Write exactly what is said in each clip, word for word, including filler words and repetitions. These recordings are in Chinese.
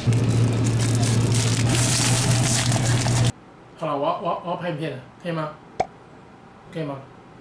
好了，我要我要我要拍影片了，可以吗？可以吗？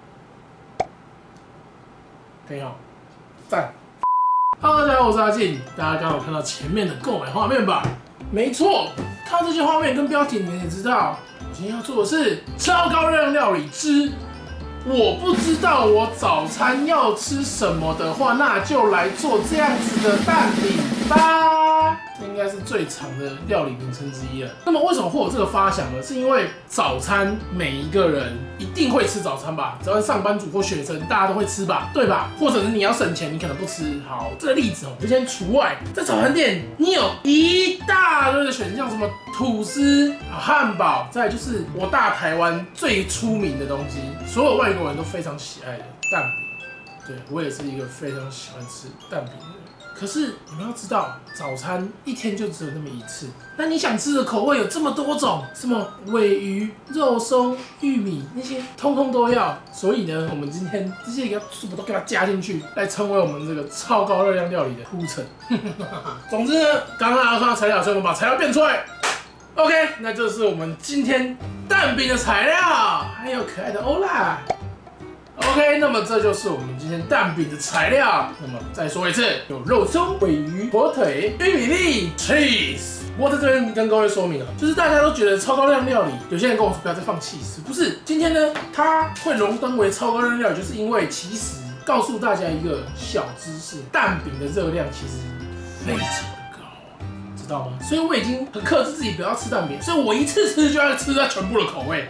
可以哦，赞。Hello， 大家好，我是阿进。大家刚好看到前面的购买画面吧？没错，看到这些画面跟标题，你们也知道，我今天要做的是超高热量料理之。我不知道我早餐要吃什么的话，那就来做这样子的蛋饼吧。这应该是最长的料理名称之一了。那么为什么会有这个发想呢？是因为早餐每一个人一定会吃早餐吧？只要是上班族或学生，大家都会吃吧，对吧？或者是你要省钱，你可能不吃。好，这个例子哦，就先除外。在早餐店，你有一大堆的选项，什么吐司、汉堡，再来就是我大台湾最出名的东西，所有外国人都非常喜爱的蛋饼。对，我也是一个非常喜欢吃蛋饼的人。可是你们要知道，早餐一天就只有那么一次，那你想吃的口味有这么多种，什么鲔鱼、肉松、玉米那些，通通都要。所以呢，我们今天这些给它全部都给它加进去，来成为我们这个超高热量料理的铺陈。总之呢，刚刚看到材料，所以我们把材料变出来。OK， 那这是我们今天蛋饼的材料，还有可爱的欧拉。OK， 那么这就是我们今天蛋饼的材料。那么再说一次，有肉松、鲔鱼、火腿、玉米粒、cheese。不过在这边跟各位说明啊，就是大家都觉得超高热量料理，有些人跟我说不要再放 cheese， 不是。今天呢，它会荣登为超高热量料理，就是因为其实告诉大家一个小知识，蛋饼的热量其实非常高，知道吗？所以我已经很克制自己不要吃蛋饼，所以我一次吃就要吃它全部的口味。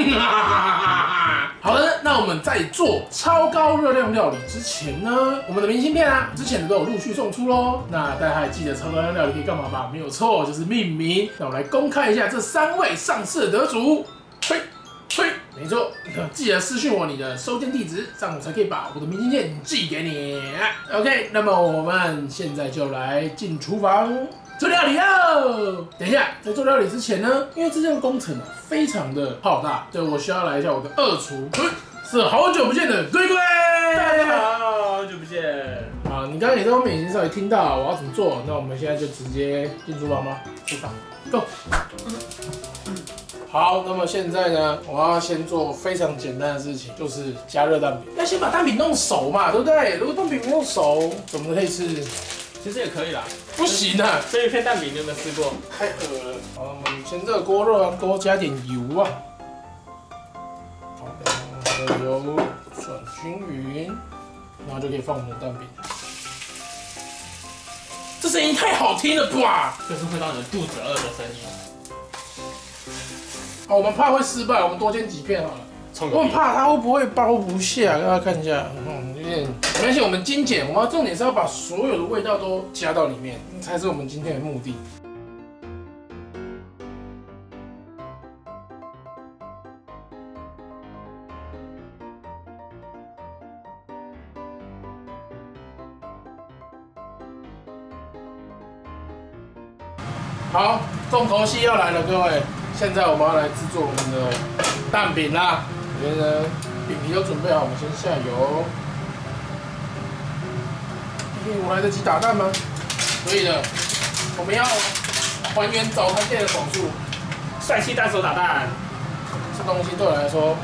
好的，那我们在做超高热量料理之前呢，我们的明信片啊，之前的都有陆续送出喽。那大家还记得超高热量料理可以干嘛吧？没有错，就是命名。那我来公开一下这三位上市的得主。吹吹，没错，记得私讯我你的收件地址，这样我才可以把我的明信片寄给你。OK， 那么我们现在就来进厨房。做料理哦！等一下，在做料理之前呢，因为这项工程啊非常的浩大，所以我需要来一下我的二厨，是好久不见的龟龟。 大家好，好久不见。 啊，你刚刚也在外面已经稍微听到我要怎么做，那我们现在就直接进厨房吧，出发 ，Go。好，那么现在呢，我要先做非常简单的事情，就是加热蛋饼。要先把蛋饼弄熟嘛，对不对？如果蛋饼没有熟，怎么可以吃？ 其实也可以啦， 不行啊！ 这一片蛋饼你有没有吃过？ 太恶了。好，我们先热锅，热完锅加点油啊。好，把油转均匀，然后就可以放我们的蛋饼。这声音太好听了吧！ 就是会让你肚子饿的声音。 好，我们怕会失败，我们多煎几片好了。我很怕它会不会包不下，让大家看一下，嗯，有点没关系，我们精简，我们重点是要把所有的味道都加到里面，才是我们今天的目的。好，重头戏要来了，各位，现在我们要来制作我们的蛋饼啦。这边呢，饼皮都准备好，我们先下油。我来得及打蛋吗？可以的。我们要还原早餐店的手速， 帅气单手打蛋。 这东西对我来说，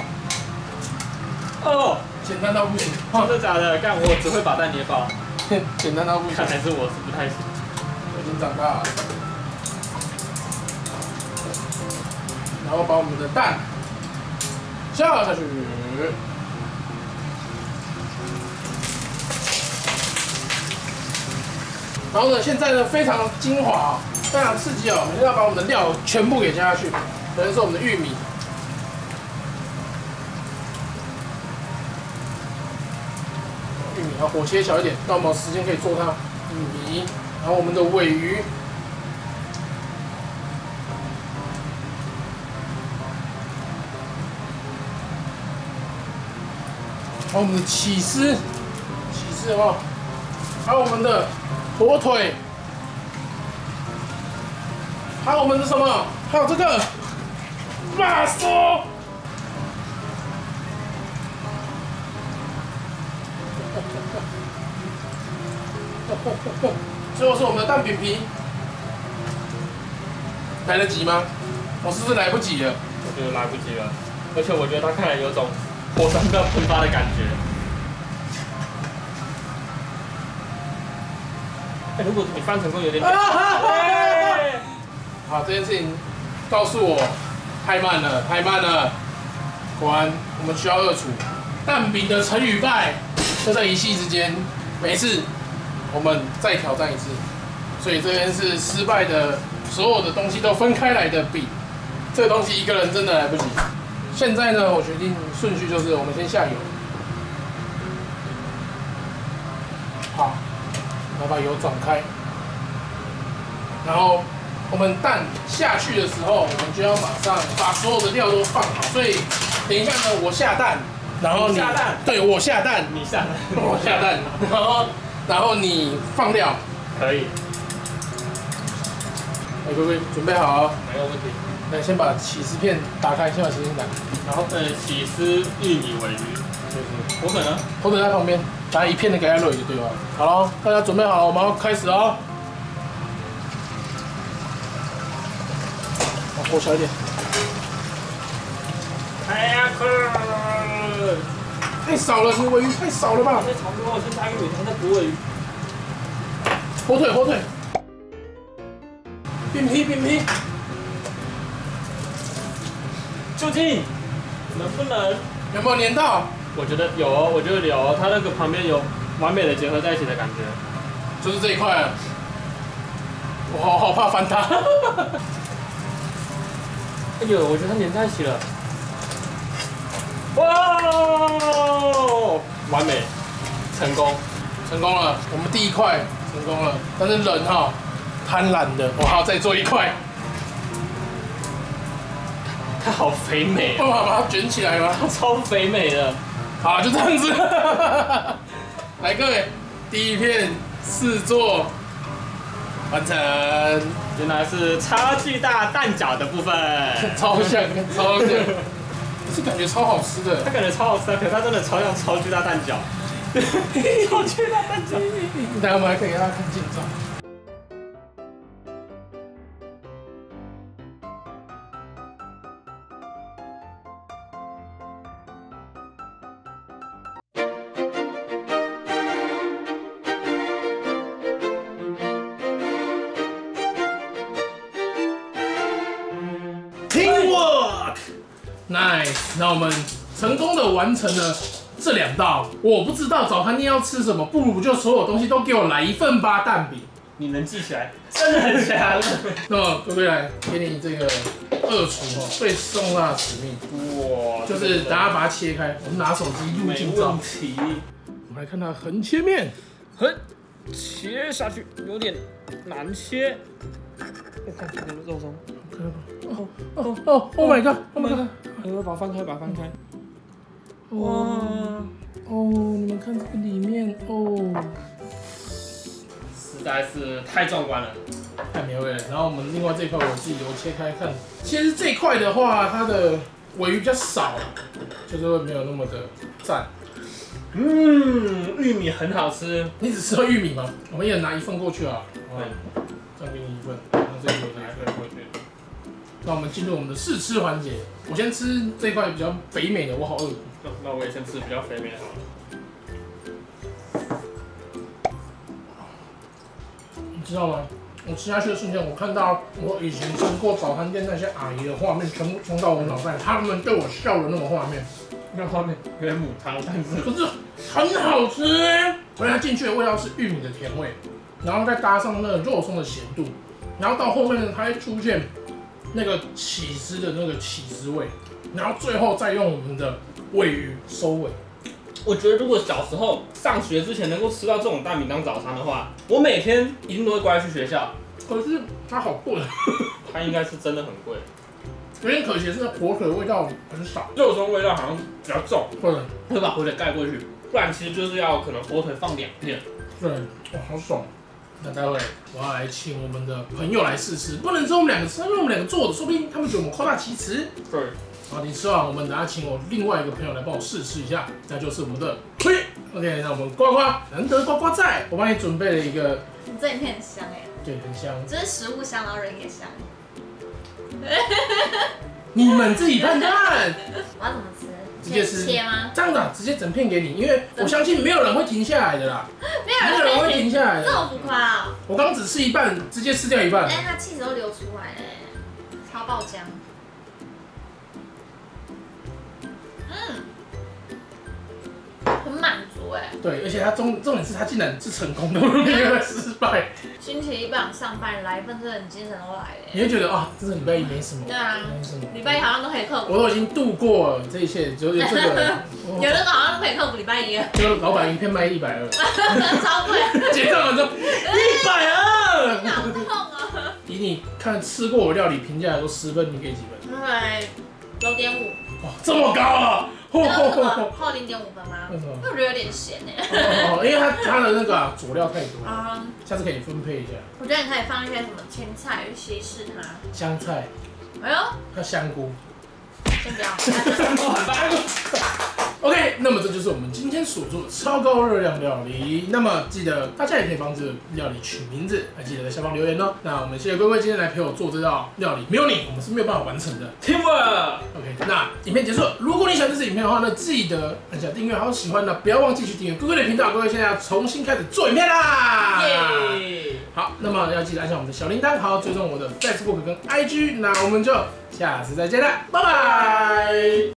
哦， 简单到不行。 真的假的？干，我只会把蛋捏爆。 简单到不行。 看来是我是不太行。 我已经长大了。然后把我们的蛋下下去。然后呢，现在呢非常精华，非常刺激哦！我们要把我们的料全部给加下去，可能是我们的玉米，玉米，然后火切小一点，让我们有时间可以做它。玉米，然后我们的鲔鱼，还有我们的起司，起司有没有？还有我们的火腿，还有我们的什么？还有这个辣酥。最后是我们的蛋饼皮， 来得及吗？我是不是来不及了？ 我觉得来不及了，而且我觉得它看起来有种火山要喷发的感觉。哎、欸，如果你翻成功有点久。 好，这件事情告诉我太慢了，太慢了。果然，我们需要二厨。蛋饼的成与败就在一夕之间，每次我们再挑战一次。所以这边是失败的，所有的东西都分开来的饼。这个东西一个人真的来不及。现在呢，我决定顺序就是我们先下油，好，然后把油转开，然后我们蛋下去的时候，我们就要马上把所有的料都放好。所以等一下呢，我下蛋，然后你下蛋， 对我下蛋， 你下蛋， 我下蛋，然后然后你放料， 可以。 哎，龟龟准备好了， 没有问题。 来，先把起司片打开，先把起司片打开。 然后，呃，起司、玉米、鲔鱼，就是火腿呢？ 火腿在旁边，把一片的给它揉就对了。好了，大家准备好了，我们要开始哦。火小一点。 哎呀，可太少了，这鲔鱼太少了吧？ 再炒多，我先加玉米汤，再补鲔鱼。 火腿，火腿。变皮，变皮。 究竟能不能？ 有没有粘到？ 我觉得有，我觉得有，它那个旁边有完美的结合在一起的感觉。 就是这一块了。我好好怕翻它。 哎呦，我觉得它粘在一起了。哇！完美，成功， 成功了。我们第一块成功了，但是人哈贪婪的，我还要再做一块。 它好肥美、啊， 办法把它卷起来吗？ 它超肥美的。 好，就这样子。来，各位，第一片试做完成。 原来是超巨大蛋饺的部分， 超像，超像，是感觉超好吃的。 它感觉超好吃的，可是它真的超像超巨大蛋饺。超巨大蛋饺。 等下我们还可以给大家看近照。Teamwork， nice。那我们成功的完成了这两道。我不知道早餐店要吃什么，不如就所有东西都给我来一份吧蛋饼。 你能记起来，真的很强。 那么龟龟来，给你这个二厨哦最重大的使命， 哇， 就是大家把它切开，我们拿手机录近照。 没问题。 我们来看它横切面， 横切下去有点难切。我看这个肉松。 哦哦哦 ！Oh my god！Oh my god！ 我把它翻开，把它翻开。 哇！哦，你们看这个里面哦， 实在是太壮观了， 太美味了。然后我们另外这一块我自己油切开看，其实这一块的话，它的鲔鱼比较少，就是会没有那么的赞。 嗯，玉米很好吃。 你只吃到玉米吗？我们一人拿一份过去啊。 对， 这样给你一份，然后这个我这一份过去。那我们进入我们的试吃环节。我先吃这块比较肥美的，我好饿。 那那我也先吃比较肥美的好了。 你知道吗？我吃下去的瞬间，我看到我以前吃过早餐店那些阿姨的画面，全部冲到我脑袋，他们对我笑的那种画面。 那画面有点母汤，但是可是很好吃。所以它进去的味道是玉米的甜味，然后再搭上那个肉松的咸度，然后到后面呢，它会出现那个起司的那个起司味，然后最后再用我们的鲔鱼收尾。 我觉得如果小时候上学之前能够吃到这种蛋饼当早餐的话，我每天一定都会乖去学校。 可是它好贵， 它应该是真的很贵。 有点可惜的是火腿的味道很少， 肉松味道好像比较重， 对会把火腿盖过去，不然其实就是要可能火腿放两片。 对，哇，好爽。那待会我要来请我们的朋友来试吃，不能只有我们两个吃，因为我们两个做的，说不定他们觉得我们夸大其词。 对。 好，你吃完，我们等下请我另外一个朋友来帮我试吃一下，那就是我们的推。OK， 那我们呱呱，难得呱呱在，我帮你准备了一个， 你这影片很香哎， 对，很香， 这是食物香，然后人也香。 你们自己判断。 我要怎么吃？ 直接吃切吗？ 这样子啊，直接整片给你，因为我相信没有人会停下来的啦， 没有人没有人会停下来的。 这么浮夸啊！ 我刚只吃一半，直接吃掉一半。 哎，它气都流出来了，超爆浆。嗯，很满足哎。 对，而且它重重点是它竟然是成功的，没有失败。 星期一不想上班，来一份真的很精神都来了。 你会觉得啊，这个礼拜一没什么， 对啊， 没什么。 礼拜一好像都可以克服。 我都已经度过了这一切，就是这个。 有那个好像都可以克服礼拜一了。 就老板一片卖一百二， 超贵。 结账完之后一百二。 好痛啊！ 以你看吃过我料理评价来说，十分你给几分？ 对，九点五。 哇，这么高啊！ 你知道为什么扣零点五分吗？ 为什么？ 因为我觉得有点咸哎。 哦，因为它它的那个啊佐料太多了， 啊， 下次可以分配一下。 我觉得你可以放一些什么青菜去稀释它。 香菜， 哎呦， 还有香菇。 先不要。 很棒。OK， 那么这就是我们今天所做的超高热量料理。那么记得大家也可以帮这个料理取名字，还记得在下方留言哦。那我们谢谢龟龟今天来陪我做这道料理，没有你我们是没有办法完成的。 Teamwork。 OK， 那影片结束了。如果你喜欢这支影片的话呢，记得按下订阅，还有喜欢的不要忘记去订阅龟龟的频道。龟龟现在要重新开始做影片啦！ 耶！ 好，那么要记得按下我们的小铃铛，还有追踪我的 Facebook 跟 I G。那我们就下次再见了，拜拜。